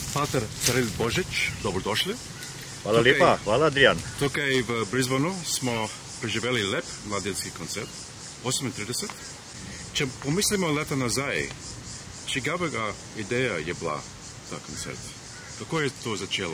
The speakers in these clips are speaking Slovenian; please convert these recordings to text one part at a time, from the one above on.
Pater Ciril Božič, dobrodošli. Hvala lepa, hvala Adrian. Tukaj v Brisbaneu smo preživeli lep mladinski koncert, 38. Če pomislimo leta nazaj, čigavega ideja je bila ta koncert? Kako je to začelo?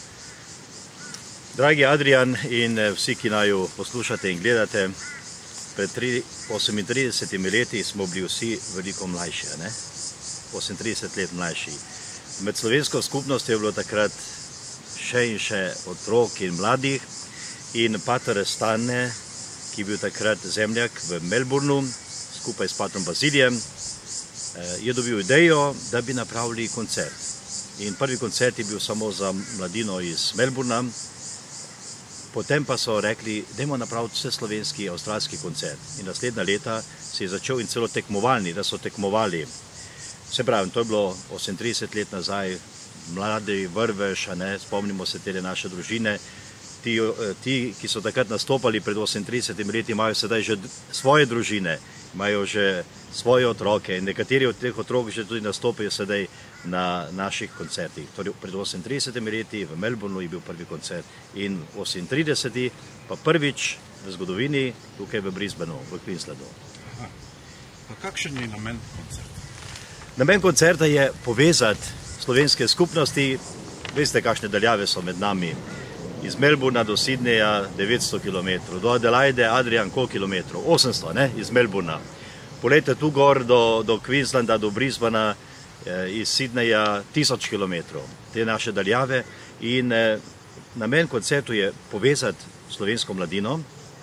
Dragi Adrian in vsi, ki naju poslušate in gledate, pred 38 leti smo bili vsi veliko mlajši, 38 let mlajši. Med slovensko skupnostjo je bilo takrat še in še otrok in mladih in pater Stane, ki je bil takrat zemljak v Melbourneu, skupaj s patrom Bazilijem, je dobil idejo, da bi napravili koncert. In prvi koncert je bil samo za mladino iz Melbourna, potem pa so rekli, dajmo napraviti vse slovenski avstralski koncert. In naslednja leta se je začel in celo tekmovalni, da so tekmovali. Se pravi, to je bilo 38 let nazaj, mladi vrvež, spomnimo se te naše družine. Ti, ki so takrat nastopali pred 38 leti, imajo sedaj že svoje družine, imajo že svoje otroke in nekateri od teh otrok že tudi nastopajo sedaj na naših koncertih. Torej, pred 38 leti v Melbourneu je bil prvi koncert in 38 pa prvič v zgodovini tukaj v Brisbaneu, v Queenslandu. Pa kakšen je namen koncerta? Namen koncerta je povezati slovenske skupnosti. Veste, kakšne daljave so med nami. Iz Melbourna do Sydneyja 900 km, do Adelaide, Adrian, koliko kilometrov? 800, iz Melbourna. Poletite tu gor do Queenslanda, do Brisbanea, iz Sydneyja 1000 km. Te naše daljave. In namen koncertu je povezati slovensko mladino,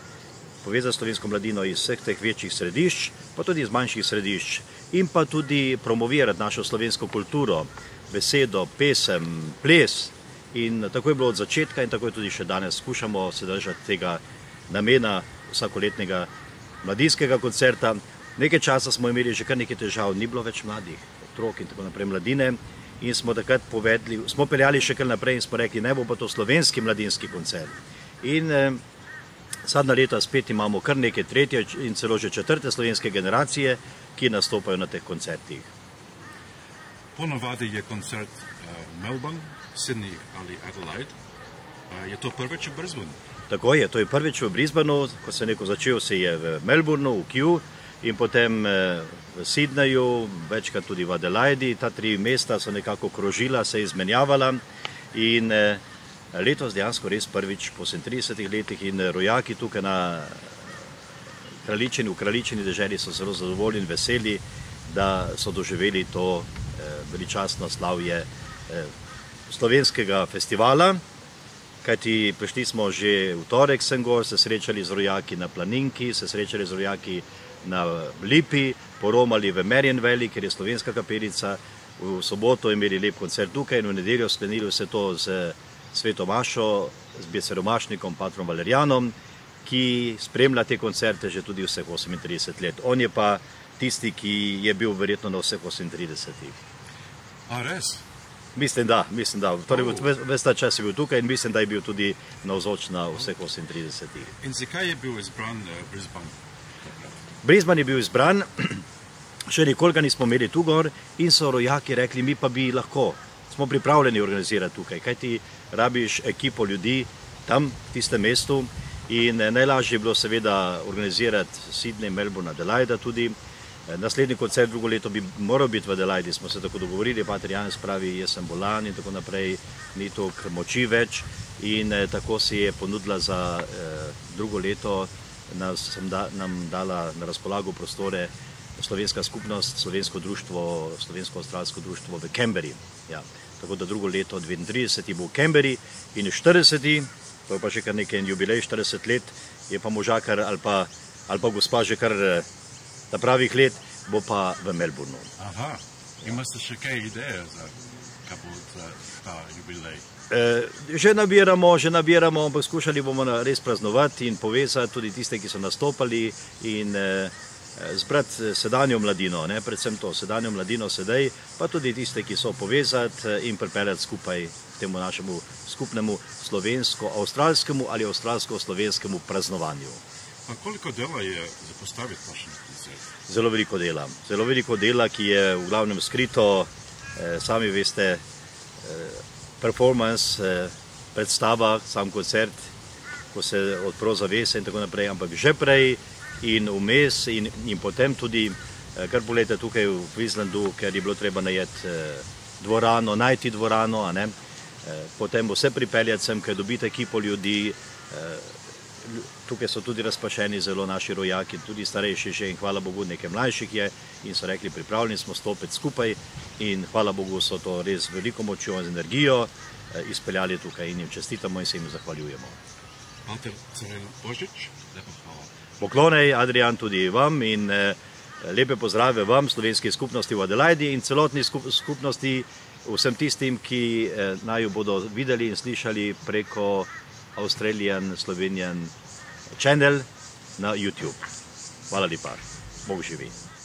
iz vseh teh večjih središč, pa tudi iz manjših središč, in pa tudi promovirati našo slovensko kulturo, besedo, pesem, ples. In tako je bilo od začetka in tako je tudi še danes. Skušamo se držati tega namena vsakoletnega mladinskega koncerta. Nekaj časa smo imeli že kar nekaj težav, ni bilo več mladih, otrok in tako naprej, mladine. In smo takrat povedali, smo peljali še kar naprej in smo rekli, ne bo pa to slovenski mladinski koncert. In zadnja leta spet imamo kar nekaj tretje in celo že četrte slovenske generacije, ki nastopajo na teh koncertih. Ponavadi je koncert Melbourne, Sydney ali Adelaide. Je to prvič v Brisbaneu? Tako je, to je prvič v Brisbaneu. Ko se je začel, se je v Melbourneu, v Kew in potem v Sydneyju, večkrat tudi v Adelaidi. Ta tri mesta so nekako krožila, se izmenjavala in letos dejansko res prvič po 30 letih in rojaki tukaj v kraljičini deželi so zelo zadovoljni in veseli, da so doživeli to veličastno slavje slovenskega festivala, kajti prišli smo že v torek sem gor, se srečali z rojaki na Planinki, se srečali z rojaki na Lipi, poromali v Marion Valley, kjer je slovenska kapelica, v soboto imeli lep koncert tukaj in v nedeljo sklenili vse to z sveto mašo, z beceromašnikom, patrom Valerijanom, ki spremlja te koncerte že tudi vseh 38 let. On je pa tisti, ki je bil verjetno na vseh 38. A res? Mislim, da. Torej, ves ta čas je bil tukaj in mislim, da je bil tudi navzoč na vseh 38. In zakaj je bil izbran Brisbane? Brisbane je bil izbran, še nikoli ga nismo imeli tu gor in so rojaki rekli, mi pa bi lahko. Smo pripravljeni organizirati tukaj, kajti rabiš ekipo ljudi tam, v tistem mestu in najlažje je bilo seveda organizirati Sydney, Melbourne, Adelaida tudi. Naslednji koncert drugo leto bi moral biti v Adelaidi, smo se tako dogovorili, pater Janez pravi, jaz sem bolan in tako naprej, ni toliko moči več in tako si je ponudila za drugo leto, nam dala na razpolago prostore slovenska skupnost, slovensko društvo, slovensko-avstralsko društvo v Canberri. Ja. Tako da drugo leto 32 bo v Canberri in 40, to je pa že kar nekaj jubilej, 40 let, je pa možakar ali pa gospa že kar na pravih let, bo pa v Melbourneu. Aha, imate še kaj ideje za kaj bo ta jubilej? Že nabiramo, ampak skušali bomo res praznovati in povezati tudi tiste, ki so nastopali in zbrati sedanjo mladino, predvsem to sedanjo mladino sedaj, pa tudi tiste, ki so povezati in pripeljati skupaj temu našemu skupnemu slovensko-avstralskemu ali avstralsko-slovenskemu praznovanju. Pa koliko dela je za postaviti takšen koncert? Zelo veliko dela, ki je v glavnem skrito, sami veste, performance, predstava, sam koncert, ko se odpro zavese in tako naprej, ampak že prej in vmes in potem tudi, kar poglejte tukaj v Queenslandu, ker je bilo treba najeti dvorano, najti dvorano, potem vse pripeljati sem, ker dobite ekipo ljudi, tukaj so tudi razpašeni zelo naši rojaki, tudi starejši že in hvala Bogu nekaj mlajših je in so rekli, pripravljeni smo stopiti skupaj in hvala Bogu so to res veliko močjo in energijo izpeljali tukaj in jim čestitamo in se jim zahvaljujemo. Mater Ciril Božič, lepo hvala. Poklonej, Adrian, tudi vam in lepe pozdrave vam, slovenski skupnosti v Adelaidi in celotni skupnosti, vsem tistim, ki naju bodo videli in slišali preko Australian Slovenian Channel na YouTube. Hvala lepa. Bog živi.